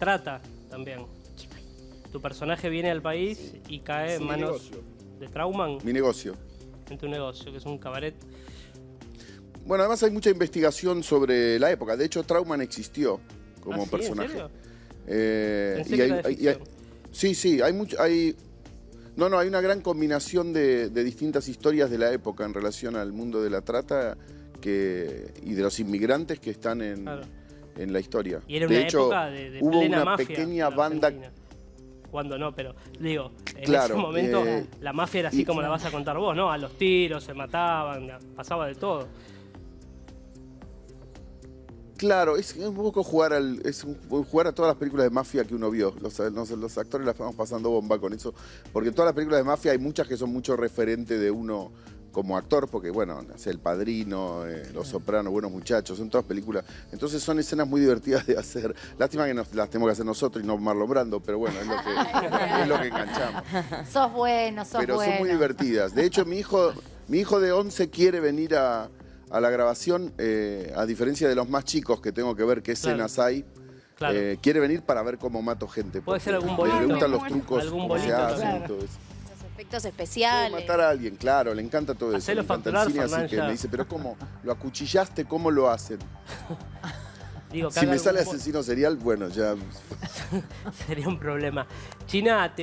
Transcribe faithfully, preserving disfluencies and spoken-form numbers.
trata también. Tu personaje viene al país sí. y cae en manos negocio. de Trauman. Mi negocio. En tu negocio, que es un cabaret. Bueno, además hay mucha investigación sobre la época. De hecho, Trauman existió como ¿Ah, sí? personaje. ¿En serio? Eh, Pensé y que hay, era de hay, hay, sí, sí, hay mucho... Hay, no, no, hay una gran combinación de, de distintas historias de la época en relación al mundo de la trata que, y de los inmigrantes que están en, claro. en la historia. Y era de una hecho, época de, de hubo plena una mafia pequeña banda... Cuando no, pero digo, en claro, ese momento eh, la mafia era así y, como la vas a contar vos, ¿no? A los tiros, se mataban, pasaba de todo. Claro, es un poco jugar al, es un, jugar a todas las películas de mafia que uno vio. Los, los, los actores la estamos pasando bomba con eso. Porque en todas las películas de mafia hay muchas que son mucho referente de uno como actor, porque bueno, El Padrino, eh, Los Sopranos, Buenos Muchachos, son todas películas. Entonces son escenas muy divertidas de hacer. Lástima que nos, las tenemos que hacer nosotros y no Marlon Brando, pero bueno, es lo que, es lo que enganchamos. Sos bueno, sos pero bueno. Pero son muy divertidas. De hecho, mi hijo, mi hijo de once quiere venir a... a la grabación, eh, a diferencia de los más chicos que tengo que ver qué escenas claro. hay, claro. Eh, quiere venir para ver cómo mato gente. Puede ser algún bolito. Le gustan los trucos, algún cómo bolito, se hacen, claro. todo eso. Los efectos especiales. Puede matar a alguien, claro, le encanta todo eso. Hacelo le encanta facturar, el cine, así que me dice, pero ¿cómo? ¿Lo acuchillaste? ¿Cómo lo hacen? Digo, si me sale asesino serial, bueno, ya... sería un problema. China, te